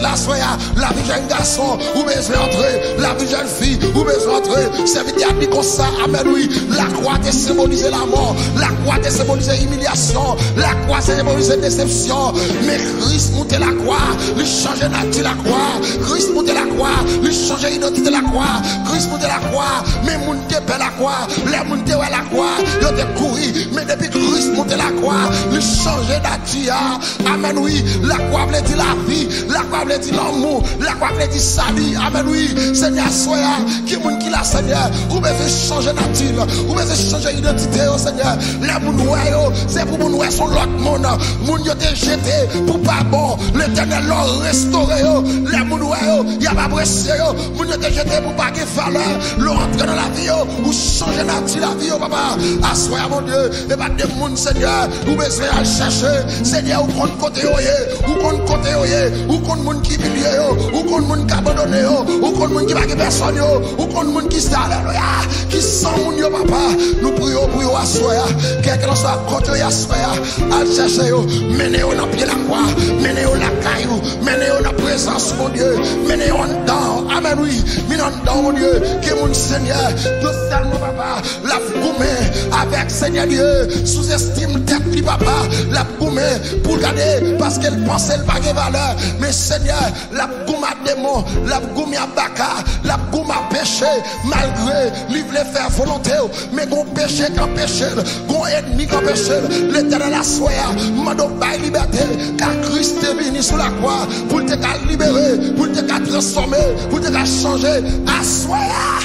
la soya, la vie jeune garçon, ou besoin entrer, la vie jeune fille, ou besoin entrer. C'est vite dit comme ça, amen, oui. La croix de symboliser la mort, la croix de symboliser l'humiliation, la croix de symboliser déception. Mais Christ monte la croix, lui changer nature la croix. Christ monte la croix, lui changer l'identité la croix. Christ monte la croix, mais moun te paie la croix. Les moun te ouais la croix, yo te couru, mais depuis Christ monte la croix, lui changer nature. Amen, oui. La croix veut dire la vie, la croix veut dire l'amour, la croix veut dire salut. Amen, oui. Seigneur, soya, qui moun qui la Seigneur, ou besoin changer nature, ou besoin changer identité, oh Seigneur. Les moun ouais, c'est pour moun ouais son l'autre monde. Moun yo te jeté pour pas bon, l'éternel l'a restauré. Les moun ouais, y a pas apprécié, moun yo te jeté pour pas de valeur. L'on rentre dans la vie, ou changer nature la vie, papa. Assoya mon Dieu, et pas de moun Seigneur, ou besoin à chercher. Seigneur, ou compte côté ou compte côté ou compte moun qui humilie, ou compte moun qui abandonné, ou compte moun qui va personne, ou compte moun qui s'est alléluia, qui sent moun yo papa. Nous prions pour assoya, quelqu'un soit côté assoya, à chercher menez-vous dans pied la croix, menez-vous la caillou, menez-vous dans présence mon Dieu, menez-vous dedans, amen oui, menez-vous dedans mon Dieu, que mon Seigneur, tout seul mon papa, la goumé avec Seigneur Dieu, sous-estime tête li papa, la goumé pour garder parce qu'elle pensait elle pas de valeur, mais Seigneur, la goumé à démon, la goumé à baka, la goumé à péché, malgré lui voulait faire volonté, mais gon péché qu'en péché, gon ennemi qu'en péché, l'éternel a soya, mando bail liberté, car Christ est venu sur la croix, pour te libérer, pour te transformer, pour te changer, à soya.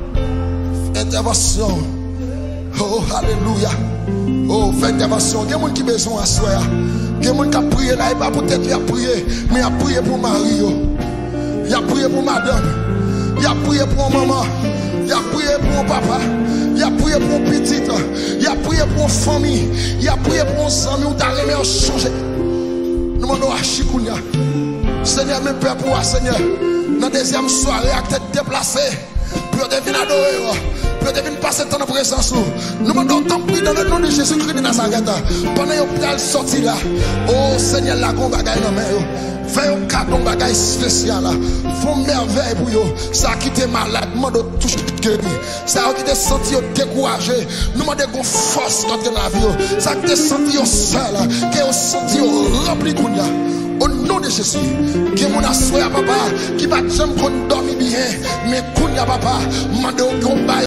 Intervention. Oh, alléluia. Oh, fais intervention. Il y a des gens qui ont besoin de soya. Il y a des gens qui ont prié là, et pas peut-être qu'il a prié, mais il a prié pour Marie. Il a prié pour madame. Il a prié pour maman. Il a prié pour papa. Il a prié pour petite. Il a prié pour famille. Il a prié pour amis où tu as remis à changer. Nous demandons à Chikounia. Seigneur, mes pères pour moi, Seigneur. Dans la deuxième soirée, à tête déplacée. Pour devenir adoré. Pour devenir passer dans la présence. Nous demandons tant pis dans le nom de Jésus-Christ de Nazareth. Pendant que vous sorti là. Oh Seigneur, la combat gagne dans main. Fais un cadeau bagaille spécial. Font merveille pour vous. Ça qui t'est malade, demande touche guéri. Ça qui t'est senti découragé. Nous demandons qu'on force dans la vie. Ça qui t'est senti seul. Qui est senti rempli de kounia. Au nom de Jésus, que mon assoya papa, qui va jamais qu'on dormir bien, mais kounia papa, mande au combat.